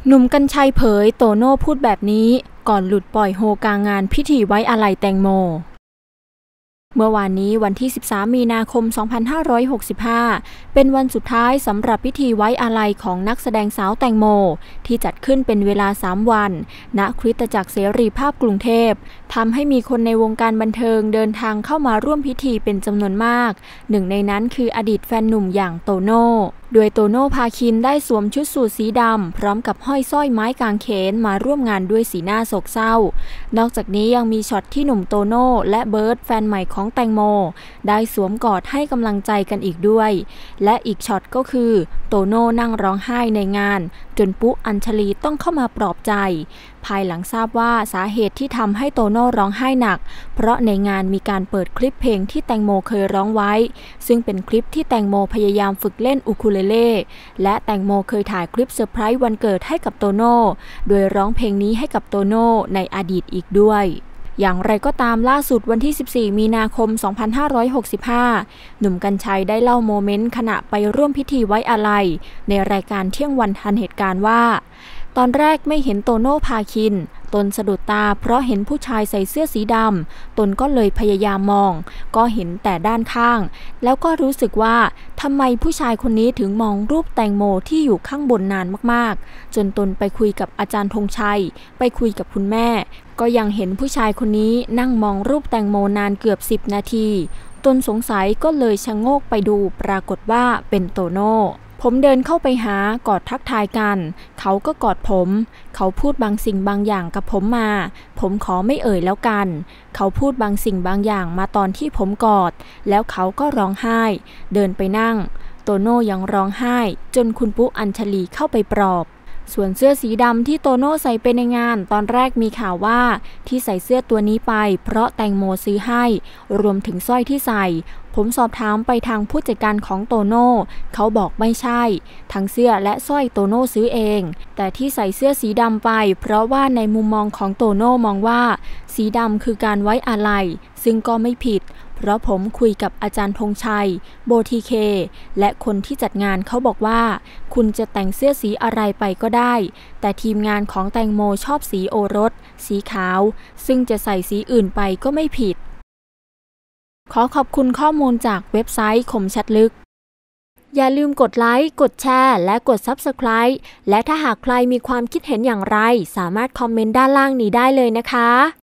หนุ่มกรรชัยเผยโตโน่พูดแบบนี้ก่อนหลุดปล่อยโฮกลางงานพิธีไว้อาลัยแตงโมเมื่อวานนี้วันที่ 13 มีนาคม 2565 เป็นวันสุดท้ายสำหรับพิธีไว้อาลัยของนักแสดงสาวแตงโมที่จัดขึ้นเป็นเวลา 3 วันณคริสตจักรเสรีภาพกรุงเทพทำให้มีคนในวงการบันเทิงเดินทางเข้ามาร่วมพิธีเป็นจำนวนมากหนึ่งในนั้นคืออดีตแฟนหนุ่มอย่างโตโน่โดยโตโน่พาคินได้สวมชุดสูทสีดำพร้อมกับห้อยสร้อยไม้กางเขนมาร่วมงานด้วยสีหน้าโศกเศร้านอกจากนี้ยังมีช็อตที่หนุ่มโตโน่และเบิร์ดแฟนใหม่ของแตงโมได้สวมกอดให้กำลังใจกันอีกด้วยและอีกช็อตก็คือโตโน่นั่งร้องไห้ในงานจนปุ๊อัญชลีต้องเข้ามาปลอบใจภายหลังทราบว่าสาเหตุที่ทำให้โตโน่ร้องไห้หนักเพราะในงานมีการเปิดคลิปเพลงที่แตงโมเคยร้องไว้ซึ่งเป็นคลิปที่แตงโมพยายามฝึกเล่นอูคูเลเล่และแตงโมเคยถ่ายคลิปเซอร์ไพรส์วันเกิดให้กับโตโน่โดยร้องเพลงนี้ให้กับโตโน่ในอดีตอีกด้วยอย่างไรก็ตามล่าสุดวันที่ 14 มีนาคม 2565 หนุ่มกรรชัยได้เล่าโมเมนต์ขณะไปร่วมพิธีไว้อาลัยในรายการเที่ยงวันทันเหตุการณ์ว่าตอนแรกไม่เห็นโตโน่พาคินตนสะดุดตาเพราะเห็นผู้ชายใส่เสื้อสีดำตนก็เลยพยายามมองก็เห็นแต่ด้านข้างแล้วก็รู้สึกว่าทำไมผู้ชายคนนี้ถึงมองรูปแตงโมที่อยู่ข้างบนนานมากๆจนตนไปคุยกับอาจารย์ธงชัยไปคุยกับคุณแม่ก็ยังเห็นผู้ชายคนนี้นั่งมองรูปแตงโมนานเกือบ10 นาทีตนสงสัยก็เลยชะโงกไปดูปรากฏว่าเป็นโตโน่ผมเดินเข้าไปหากอดทักทายกันเขาก็กอดผมเขาพูดบางสิ่งบางอย่างกับผมมาผมขอไม่เอ่ยแล้วกันเขาพูดบางสิ่งบางอย่างมาตอนที่ผมกอดแล้วเขาก็ร้องไห้เดินไปนั่งโตโน่ยังร้องไห้จนคุณปุ๊อัญชลีเข้าไปปลอบส่วนเสื้อสีดำที่โตโน่ใส่ไปในงานตอนแรกมีข่าวว่าที่ใส่เสื้อตัวนี้ไปเพราะแตงโมซื้อให้รวมถึงสร้อยที่ใส่ผมสอบถามไปทางผู้จัดการของโตโน่เขาบอกไม่ใช่ทั้งเสื้อและสร้อยโตโน่ซื้อเองแต่ที่ใส่เสื้อสีดำไปเพราะว่าในมุมมองของโตโน่มองว่าสีดำคือการไว้อาลัยซึ่งก็ไม่ผิดเพราะผมคุยกับอาจารย์ธงชัยโบทีเคและคนที่จัดงานเขาบอกว่าคุณจะแต่งเสื้อสีอะไรไปก็ได้แต่ทีมงานของแตงโมชอบสีโอรสสีขาวซึ่งจะใส่สีอื่นไปก็ไม่ผิดขอขอบคุณข้อมูลจากเว็บไซต์คมชัดลึกอย่าลืมกดไลค์กดแชร์และกด Subscribe และถ้าหากใครมีความคิดเห็นอย่างไรสามารถคอมเมนต์ด้านล่างนี้ได้เลยนะคะ